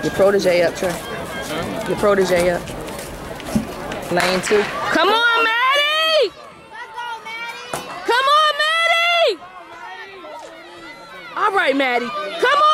Your protege up, Trey. Your protege up. Lane 2. Come on, Maddie! Come on, Maddie! All right, Maddie. Come on!